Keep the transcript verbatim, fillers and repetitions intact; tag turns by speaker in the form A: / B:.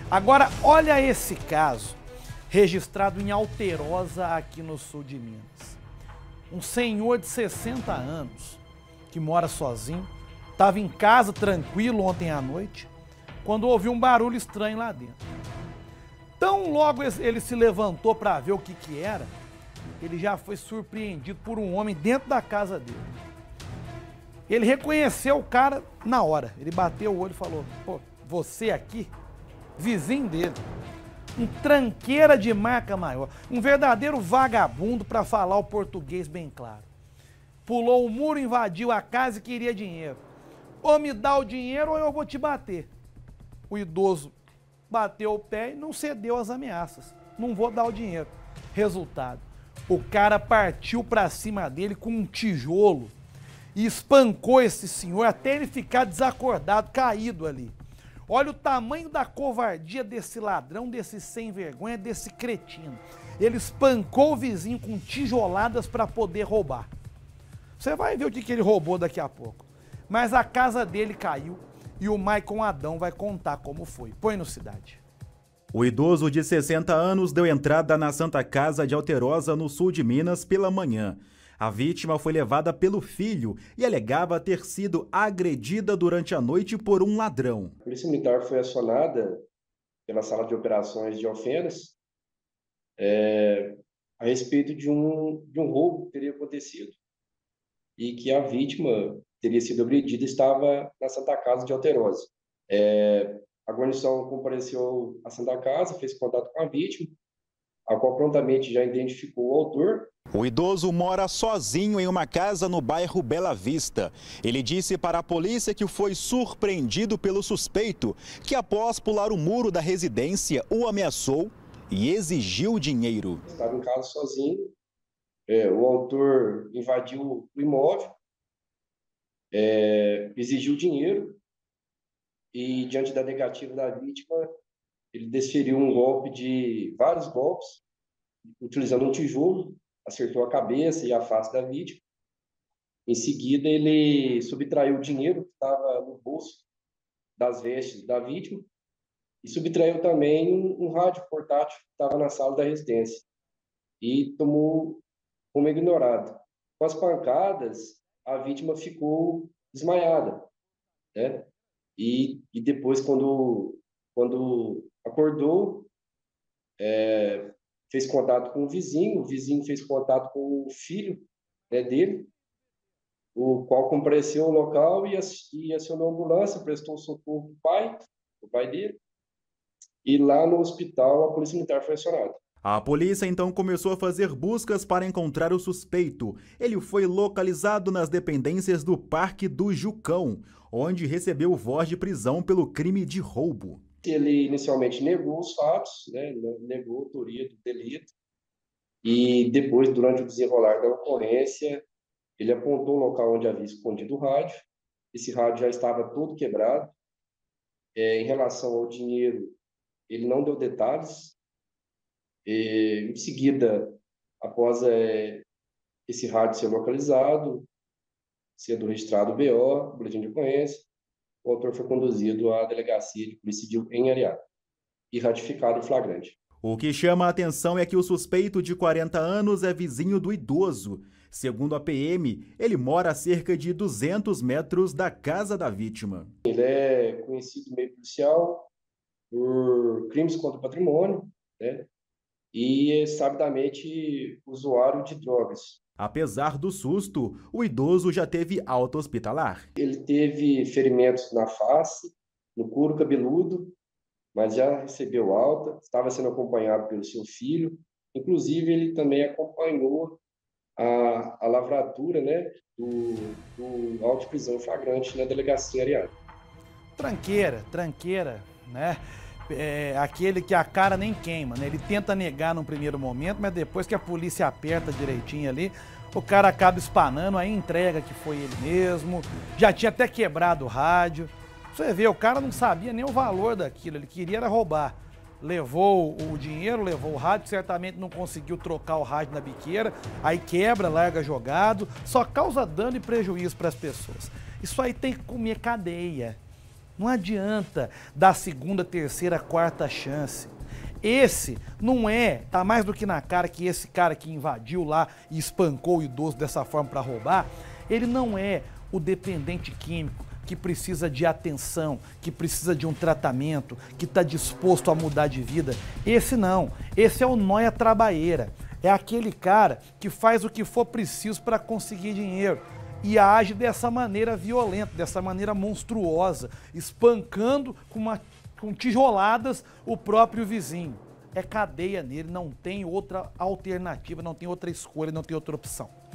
A: Agora, olha esse caso, registrado em Alterosa, aqui no sul de Minas. Um senhor de sessenta anos, que mora sozinho, estava em casa tranquilo ontem à noite, quando ouviu um barulho estranho lá dentro. Tão logo ele se levantou para ver o que que era, ele já foi surpreendido por um homem dentro da casa dele. Ele reconheceu o cara na hora, ele bateu o olho e falou: pô, você aqui? Vizinho dele, um tranqueira de marca maior, um verdadeiro vagabundo, para falar o português bem claro. Pulou o muro, invadiu a casa e queria dinheiro. Ou me dá o dinheiro ou eu vou te bater. O idoso bateu o pé e não cedeu às ameaças. Não vou dar o dinheiro. Resultado, o cara partiu para cima dele com um tijolo e espancou esse senhor até ele ficar desacordado, caído ali. Olha o tamanho da covardia desse ladrão, desse sem vergonha, desse cretino. Ele espancou o vizinho com tijoladas para poder roubar. Você vai ver o que, que ele roubou daqui a pouco. Mas a casa dele caiu e o Maicon Adão vai contar como foi. Põe no Cidade.
B: O idoso de sessenta anos deu entrada na Santa Casa de Alterosa, no sul de Minas, pela manhã. A vítima foi levada pelo filho e alegava ter sido agredida durante a noite por um ladrão.
C: A Polícia Militar foi acionada pela Sala de Operações de Alfenas é, a respeito de um, de um roubo que teria acontecido e que a vítima teria sido agredida e estava na Santa Casa de Alterosa. É, a guarnição compareceu à Santa Casa, fez contato com a vítima, a qual prontamente já identificou o autor.
B: O idoso mora sozinho em uma casa no bairro Bela Vista. Ele disse para a polícia que foi surpreendido pelo suspeito, que após pular o muro da residência, o ameaçou e exigiu dinheiro.
C: Estava em casa sozinho, é, o autor invadiu o imóvel, é, exigiu dinheiro e, diante da negativa da vítima, ele desferiu um golpe de vários golpes, utilizando um tijolo, acertou a cabeça e a face da vítima. Em seguida, ele subtraiu o dinheiro que estava no bolso das vestes da vítima e subtraiu também um, um rádio portátil que estava na sala da residência e tomou como ignorado. Com as pancadas, a vítima ficou desmaiada, né? E, e depois, quando, quando acordou, é, fez contato com o vizinho, o vizinho fez contato com o filho, né, dele, o qual compareceu ao local e, e acionou a ambulância, prestou socorro para o pai, o pai dele, e lá no hospital a Polícia Militar foi acionada.
B: A polícia então começou a fazer buscas para encontrar o suspeito. Ele foi localizado nas dependências do Parque do Jucão, onde recebeu voz de prisão pelo crime de roubo.
C: Ele inicialmente negou os fatos, né, negou a autoria do delito, e depois, durante o desenrolar da ocorrência, ele apontou o local onde havia escondido o rádio. Esse rádio já estava todo quebrado. É, em relação ao dinheiro, ele não deu detalhes. E, em seguida, após é, esse rádio ser localizado, sendo registrado o B O, boletim de ocorrência, o autor foi conduzido à delegacia de polícia civil em Areado e ratificado em flagrante.
B: O que chama a atenção é que o suspeito de quarenta anos é vizinho do idoso. Segundo a P M, ele mora a cerca de duzentos metros da casa da vítima.
C: Ele é conhecido no meio policial por crimes contra o patrimônio, né? E é sabidamente usuário de drogas.
B: Apesar do susto, o idoso já teve alta hospitalar.
C: Ele teve ferimentos na face, no couro cabeludo, mas já recebeu alta, estava sendo acompanhado pelo seu filho. Inclusive, ele também acompanhou a, a lavratura, né, do, do auto de prisão flagrante na delegacia Areado.
A: Tranqueira, tranqueira, né? É aquele que a cara nem queima, né? Ele tenta negar num primeiro momento, mas depois que a polícia aperta direitinho ali, o cara acaba espanando, aí entrega que foi ele mesmo, já tinha até quebrado o rádio. Você vê, o cara não sabia nem o valor daquilo, ele queria era roubar. Levou o dinheiro, levou o rádio, certamente não conseguiu trocar o rádio na biqueira, aí quebra, larga jogado, só causa dano e prejuízo para as pessoas. Isso aí tem que comer cadeia. Não adianta dar segunda, terceira, quarta chance. Esse não é, tá mais do que na cara que esse cara que invadiu lá e espancou o idoso dessa forma para roubar, ele não é o dependente químico que precisa de atenção, que precisa de um tratamento, que está disposto a mudar de vida. Esse não, esse é o nóia trabalheira. É aquele cara que faz o que for preciso para conseguir dinheiro e age dessa maneira violenta, dessa maneira monstruosa, espancando com, uma, com tijoladas o próprio vizinho. É cadeia nele, não tem outra alternativa, não tem outra escolha, não tem outra opção.